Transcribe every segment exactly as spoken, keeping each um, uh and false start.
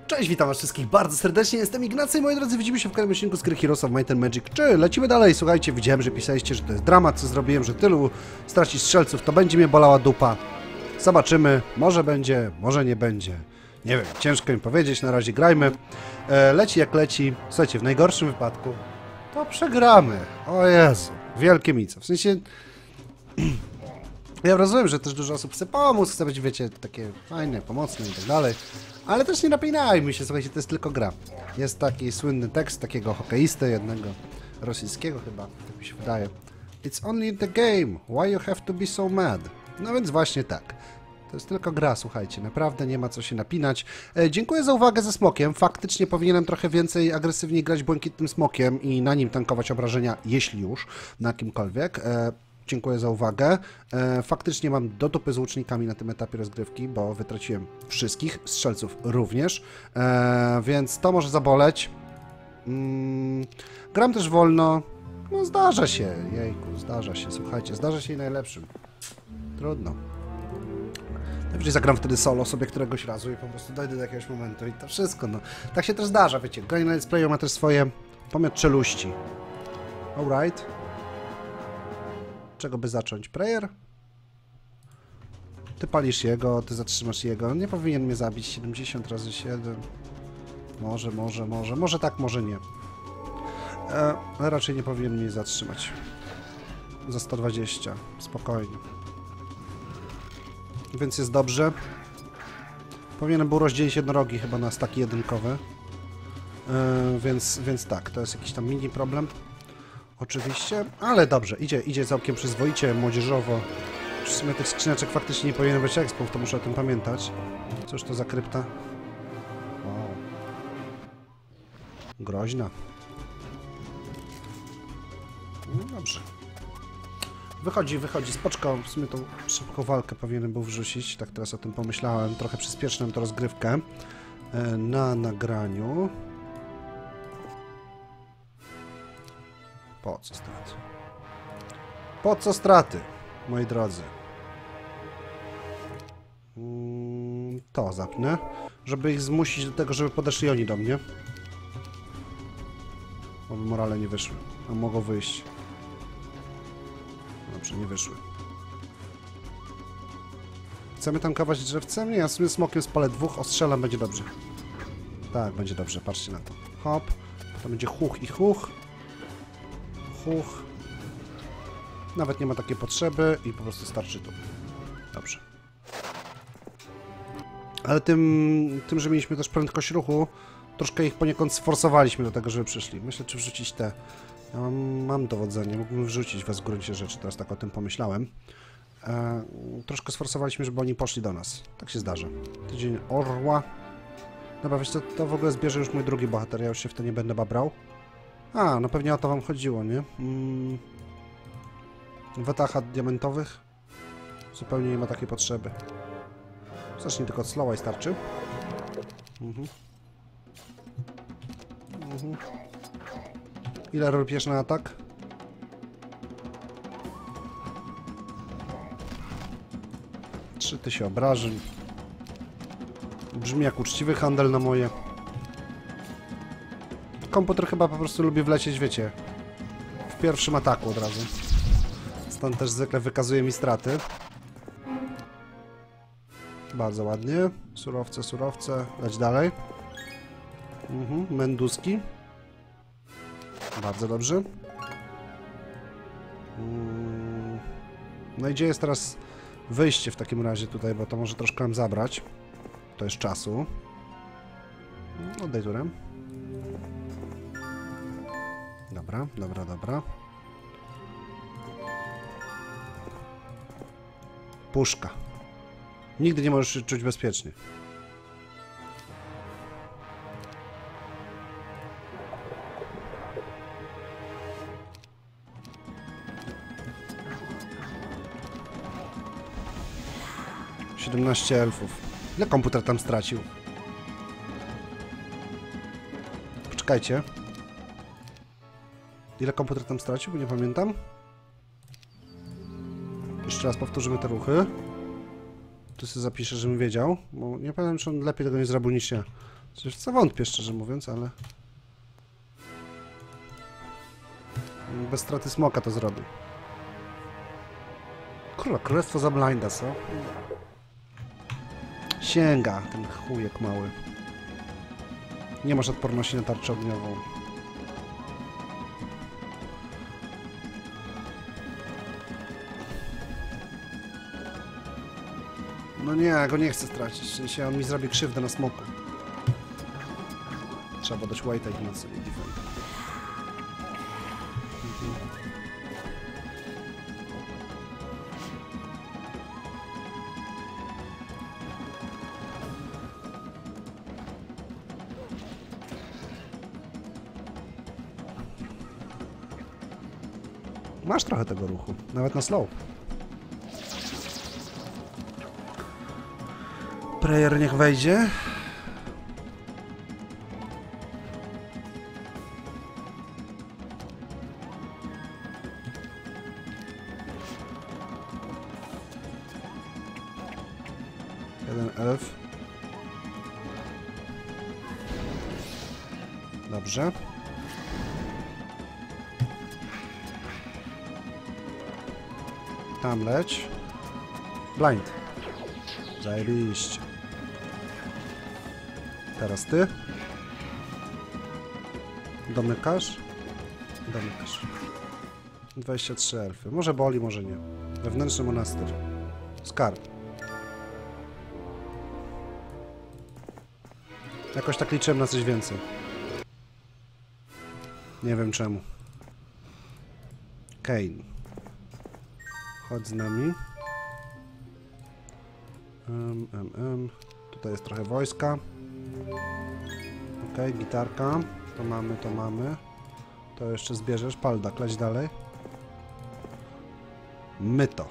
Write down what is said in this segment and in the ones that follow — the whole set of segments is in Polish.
Cześć, witam was wszystkich bardzo serdecznie, jestem Ignacy i moi drodzy, widzimy się w kolejnym odcinku z gry Heroes of Might and Magic. Czy lecimy dalej? Słuchajcie, widziałem, że pisaliście, że to jest dramat, co zrobiłem, że tylu stracić strzelców, to będzie mnie bolała dupa. Zobaczymy, może będzie, może nie będzie. Nie wiem, ciężko mi powiedzieć, na razie grajmy. E, leci jak leci. Słuchajcie, w najgorszym wypadku to przegramy. O Jezu, wielkie mico. W sensie... Ja rozumiem, że też dużo osób chce pomóc, chce być, wiecie, takie fajne, pomocne i tak dalej. Ale też nie napinajmy się, słuchajcie, to jest tylko gra. Jest taki słynny tekst takiego hokeisty, jednego rosyjskiego chyba, tak mi się wydaje. It's only the game, why you have to be so mad? No więc właśnie tak. To jest tylko gra, słuchajcie, naprawdę nie ma co się napinać. E, dziękuję za uwagę ze smokiem. Faktycznie powinienem trochę więcej agresywniej grać błękitnym smokiem i na nim tankować obrażenia, jeśli już, na kimkolwiek. E, Dziękuję za uwagę. E, faktycznie mam do dupy z łucznikami na tym etapie rozgrywki, bo wytraciłem wszystkich, strzelców również, e, więc to może zaboleć. Mm, gram też wolno. No zdarza się, jejku, zdarza się, słuchajcie, zdarza się i najlepszym. Trudno. Najwyżej zagram wtedy solo sobie któregoś razu i po prostu dojdę do jakiegoś momentu i to wszystko, no. Tak się też zdarza, wiecie, granie na let's playu ma też swoje pomiot czeluści. Alright. Czego by zacząć? Prayer? Ty palisz jego, ty zatrzymasz jego. Nie powinien mnie zabić. siedemdziesiąt razy siedem. Może, może, może. Może tak, może nie. E, raczej nie powinien mnie zatrzymać. Za sto dwadzieścia. Spokojnie. Więc jest dobrze. Powinienem był rozdzielić jednorogi chyba na staki jedynkowe. E, więc, więc tak, to jest jakiś tam mini problem. Oczywiście, ale dobrze, idzie, idzie całkiem przyzwoicie, młodzieżowo. W sumie tych skrzyneczek faktycznie nie powinien być expów, to muszę o tym pamiętać. Cóż to za krypta? Wow. Groźna. No dobrze. Wychodzi, wychodzi, spoczko. W sumie tą szybką walkę powinienem był wrzucić. Tak teraz o tym pomyślałem. Trochę przyspieszę nam to rozgrywkę na nagraniu. Po co straty? Po co straty, moi drodzy? Mm, to zapnę, żeby ich zmusić do tego, żeby podeszli oni do mnie. Oby morale nie wyszły, a mogą wyjść. Dobrze, nie wyszły. Chcemy tankować drzewcem? Nie, ja sobie smokiem spalę dwóch, ostrzelam, będzie dobrze. Tak, będzie dobrze, patrzcie na to. Hop, to będzie huch i huch. Huch. Nawet nie ma takiej potrzeby i po prostu starczy tu. Dobrze. Ale tym, tym, że mieliśmy też prędkość ruchu, troszkę ich poniekąd sforsowaliśmy do tego, żeby przyszli. Myślę, czy wrzucić te... Ja mam, mam dowodzenie, mógłbym wrzucić was w gruncie rzeczy, teraz tak o tym pomyślałem. E, troszkę sforsowaliśmy, żeby oni poszli do nas. Tak się zdarza. Tydzień orła. Dobra, wiesz co, to w ogóle zbierze już mój drugi bohater, ja już się w to nie będę babrał. A, no pewnie o to wam chodziło, nie? Mm. Watacha diamentowych? Zupełnie nie ma takiej potrzeby. Zacznij tylko od slowa i starczy. Mhm. Mhm. Ile robisz na atak? trzy tysiące obrażeń. Brzmi jak uczciwy handel na moje. Komputer chyba po prostu lubi wlecieć, wiecie, w pierwszym ataku od razu. Stąd też zwykle wykazuje mi straty. Bardzo ładnie. Surowce, surowce. Leć dalej. Mhm. Menduski. Bardzo dobrze. No i gdzie jest teraz wyjście w takim razie tutaj, bo to może troszkę nam zabrać. To jest czasu. Oddaj turem. Dobra, dobra, dobra. Puszka. Nigdy nie możesz się czuć bezpiecznie. siedemnaście elfów. Ile komputer tam stracił? Poczekajcie. Ile komputer tam stracił, bo nie pamiętam. Jeszcze raz powtórzymy te ruchy. Tu sobie zapiszę, żebym wiedział, bo nie pamiętam, czy on lepiej tego nie zrobił niż ja. Przecież co wątpię, szczerze mówiąc, ale... Bez straty smoka to zrobił. Kurwa, królestwo za blinda, co? Sięga, ten chujek mały. Nie masz odporności na tarczę ogniową. No nie, ja go nie chcę stracić. W sensie on mi zrobi krzywdę na smoku. Trzeba dać white'a i na sobie defend. Mhm. Masz trochę tego ruchu, nawet na slow. Prayer niech wejdzie. Jeden elf. Dobrze. Tam leć. Blind. Zajebiście. Teraz ty. Domykasz. Domykasz. dwadzieścia trzy elfy. Może boli, może nie. Wewnętrzny monaster. Skarb. Jakoś tak liczyłem na coś więcej. Nie wiem czemu. Kane. Chodź z nami. Um, um, um. Tutaj jest trochę wojska. Okej, okay, gitarka. To mamy, to mamy. To jeszcze zbierzesz. Palda, kleć dalej. Myto.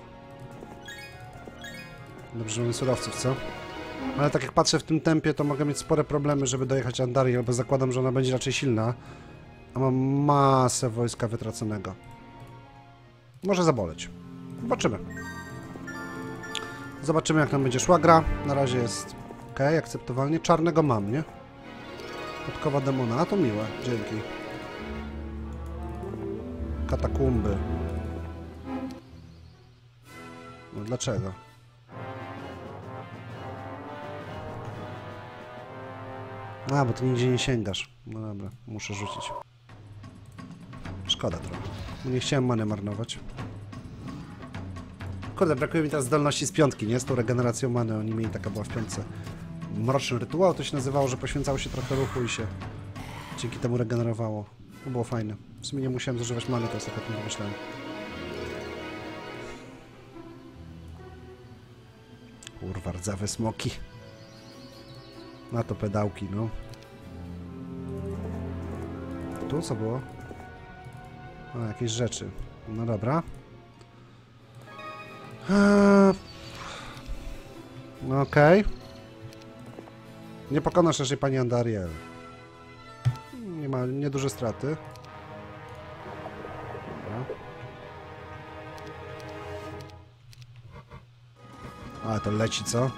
Dobrze, mamy surowców, co? Ale tak jak patrzę w tym tempie, to mogę mieć spore problemy, żeby dojechać Andariel, bo zakładam, że ona będzie raczej silna. A mam masę wojska wytraconego. Może zaboleć. Zobaczymy. Zobaczymy, jak nam będzie szła gra. Na razie jest ok, akceptowalnie. Czarnego mam, nie? Podkowa demona, a to miłe. Dzięki. Katakumby. No dlaczego? A, bo ty nigdzie nie sięgasz. No dobra, muszę rzucić. Szkoda trochę. Nie chciałem many marnować. Kurde, brakuje mi teraz zdolności z piątki, nie? Z tą regeneracją many. Oni mieli, taka była w piątce. Mroczny rytuał to się nazywało, że poświęcało się trochę ruchu i się dzięki temu regenerowało. To było fajne. W sumie nie musiałem zużywać many, to jest tak, jak nie myślałem. Kurwa, rdzawe smoki. Na to pedałki, no. Tu co było? O, jakieś rzeczy. No dobra. Eee... No okej. Okay. Nie pokonasz naszej pani Andariel. Nie ma, nieduże straty. Dobra. A, to leci, co?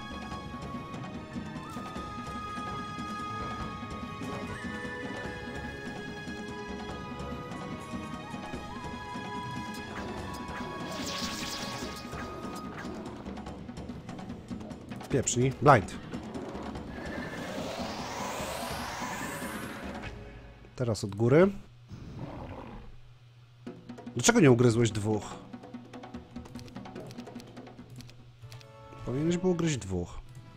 Pieprznij. Blind. Teraz od góry. Dlaczego nie ugryzłeś dwóch? Powinieneś było ugryźć dwóch.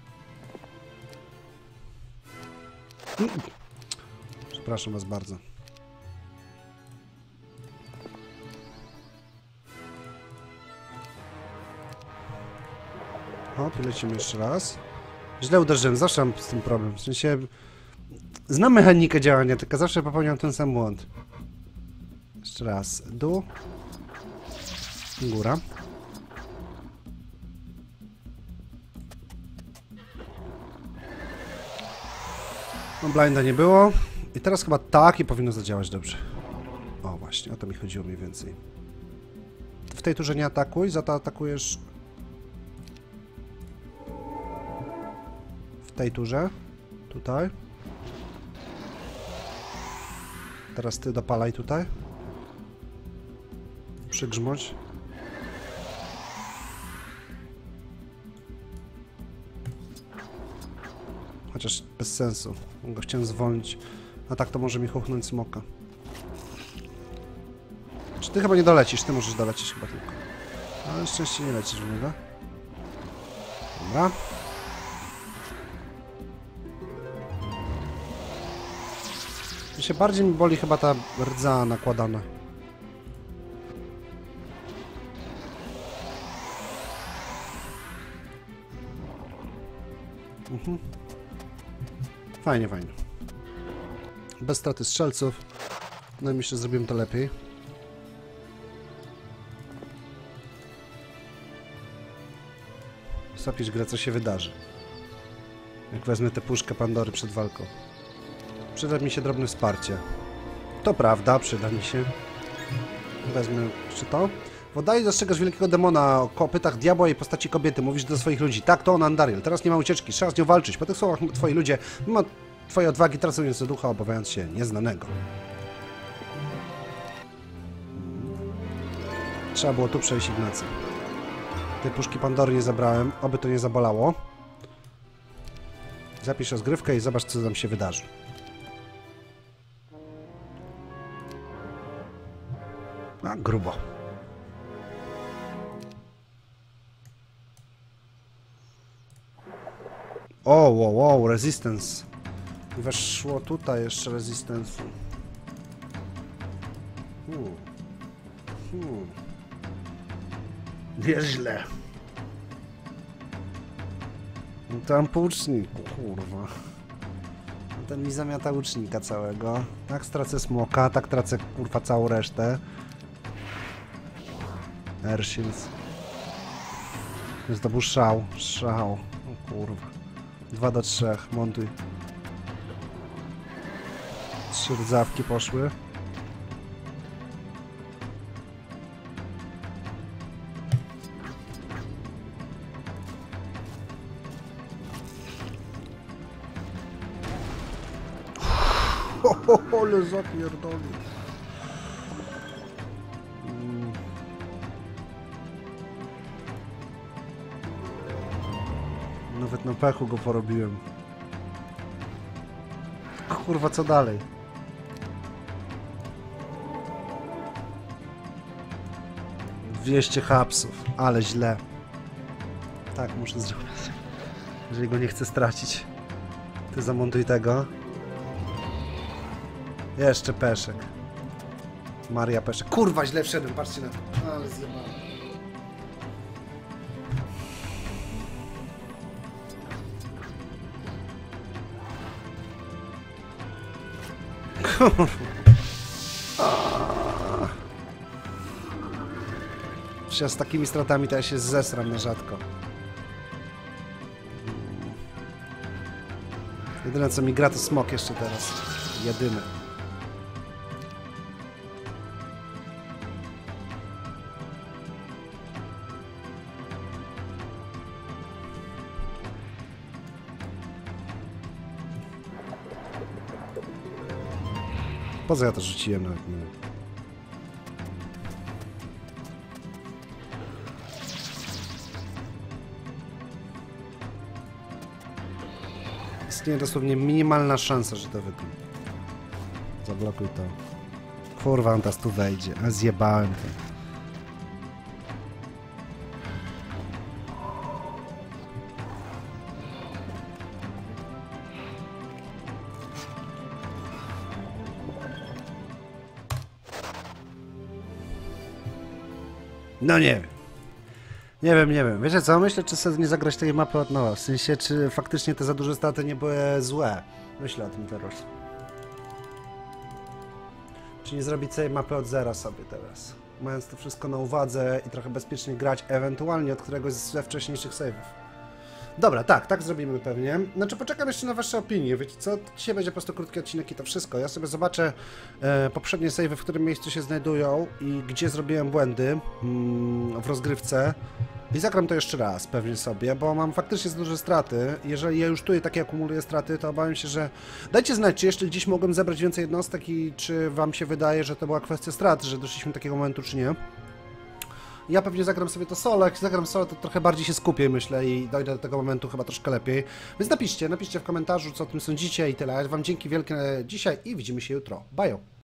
Przepraszam was bardzo. O, tu lecimy jeszcze raz. Źle uderzyłem, zawsze mam z tym problem. W sensie... Znam mechanikę działania, tylko zawsze popełniam ten sam błąd. Jeszcze raz. Dół. Góra. No, blinda nie było. I teraz chyba tak i powinno zadziałać dobrze. O, właśnie, o to mi chodziło mniej więcej. W tej turze nie atakuj, za to atakujesz... W tej turze. Tutaj. Teraz ty dopalaj tutaj. Przygrzmoć. Chociaż bez sensu. Go chciałem zwolnić. A tak to może mi chuchnąć smoka. Czy ty chyba nie dolecisz? Ty możesz dolecieć chyba tylko. Ale szczęście nie lecisz w niego. Dobra. Się bardziej mi boli chyba ta rdza nakładana. Mhm. Fajnie, fajnie. Bez straty strzelców. No i myślę, że zrobimy to lepiej. Zapisz grę, co się wydarzy. Jak wezmę tę puszkę Pandory przed walką. Przyda mi się drobne wsparcie. To prawda, przyda mi się. Wezmę jeszcze to. W oddali dostrzegasz wielkiego demona o kopytach diabła i postaci kobiety. Mówisz do swoich ludzi. Tak, to on Andariel. Teraz nie ma ucieczki. Trzeba z nią walczyć. Po tych słowach twoi ludzie, mimo twojej odwagi, tracą nieco ducha, obawiając się nieznanego. Trzeba było tu przejść, Ignacy. Tej puszki Pandory nie zabrałem. Oby to nie zabolało. Zapisz rozgrywkę i zobacz, co tam się wydarzy. A, grubo. O, wow, wow, resistance. Weszło tutaj jeszcze resistance. Hmm. Hmm. Nieźle. Tam po łuczniku, kurwa. Ten mi zamiata łucznika całego. Tak stracę smoka, tak tracę kurwa całą resztę. Airshields. Więc to był szał, szał. O kurwa. Dwa do trzech, montuj. Trzy rdzawki poszły. Ho, ale zapierdoli. Mm. Nawet na pechu go porobiłem. Kurwa, co dalej? dwieście hapsów, ale źle. Tak, muszę zrobić. Jeżeli go nie chcę stracić. Ty zamontuj tego. Jeszcze Peszek. Maria Peszek. Kurwa, źle wszedłem, patrzcie na to. Ale zjebałem. Kurwa. Przecież z takimi stratami to ja się zesram na rzadko. Jedyne co mi gra to smok jeszcze teraz. Jedyne. Po co ja to rzuciłem nawet nie wiem. Istnieje dosłownie minimalna szansa, że to wytnie. Zablokuj to. Kurwa, on teraz tu wejdzie. A zjebałem to. No nie wiem. Nie wiem, nie wiem. Wiecie co? Myślę, czy sobie nie zagrać tej mapy od nowa. W sensie, czy faktycznie te za duże straty nie były złe. Myślę o tym teraz. Czy nie zrobić tej mapy od zera sobie teraz. Mając to wszystko na uwadze i trochę bezpiecznie grać, ewentualnie od któregoś ze wcześniejszych save'ów. Dobra, tak, tak zrobimy pewnie. Znaczy poczekam jeszcze na wasze opinie, wiecie co? Dzisiaj będzie po prostu krótki odcinek i to wszystko. Ja sobie zobaczę e, poprzednie save'y, w którym miejscu się znajdują i gdzie zrobiłem błędy mm, w rozgrywce. I zagram to jeszcze raz pewnie sobie, bo mam faktycznie za duże straty. Jeżeli ja już tutaj takie akumuluję straty, to obawiam się, że... Dajcie znać, czy jeszcze gdzieś mogłem zebrać więcej jednostek i czy wam się wydaje, że to była kwestia strat, że doszliśmy do takiego momentu, czy nie. Ja pewnie zagram sobie to solo, jak zagram solo, to trochę bardziej się skupię, myślę, i dojdę do tego momentu chyba troszkę lepiej. Więc napiszcie, napiszcie w komentarzu, co o tym sądzicie i tyle. Ja wam dzięki wielkie dzisiaj i widzimy się jutro. Bye!